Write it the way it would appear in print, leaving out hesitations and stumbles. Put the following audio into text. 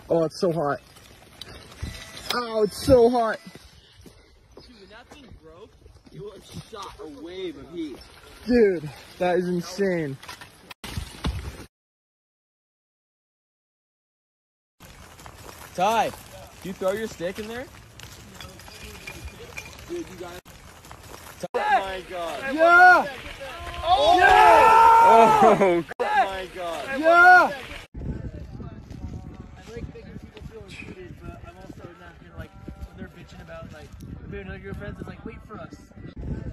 Oh, it's so hot. Oh, it's so hot. Dude, when that thing broke, it was shot a wave of heat. Dude, that is insane. Ty, do you throw your stick in there? Dude, you got it. Oh my god. Yeah! Oh! Yeah! Oh my god. Yeah! I like making people feel included, but I'm also not gonna like when they're bitching about like maybe another group of friends is like wait for us.